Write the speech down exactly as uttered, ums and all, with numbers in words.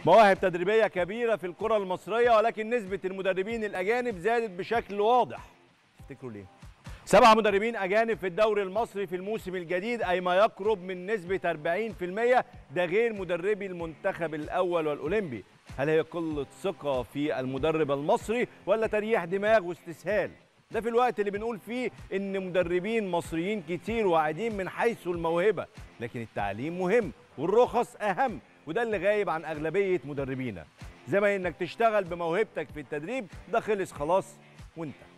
مواهب تدريبية كبيرة في الكرة المصرية، ولكن نسبة المدربين الأجانب زادت بشكل واضح. تفتكروا ليه؟ سبعة مدربين أجانب في الدوري المصري في الموسم الجديد، أي ما يقرب من نسبة أربعين في المية، ده غير مدربي المنتخب الأول والأولمبي. هل هي قلة ثقة في المدرب المصري ولا تريح دماغ واستسهال؟ ده في الوقت اللي بنقول فيه إن مدربين مصريين كتير واعدين من حيث الموهبة، لكن التعليم مهم والرخص أهم، وده اللي غايب عن أغلبية مدربينا. زي ما إنك تشتغل بموهبتك في التدريب، ده خلص خلاص وانت